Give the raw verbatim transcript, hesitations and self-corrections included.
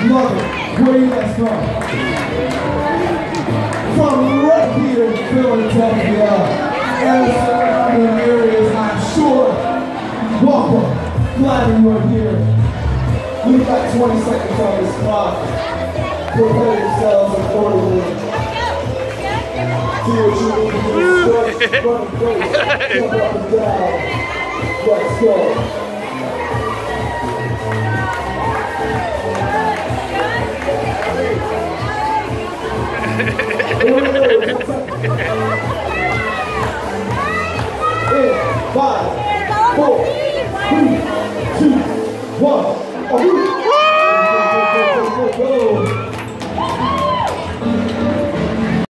Love it. Where you guys from? From right here in Philadelphia. And surrounding areas, I'm sure. Welcome. Glad you are here. We've got twenty seconds on this clock. Prepare yourselves accordingly. Do what you need to do. Stretch, run and break, jump up and down. Let's go. In five,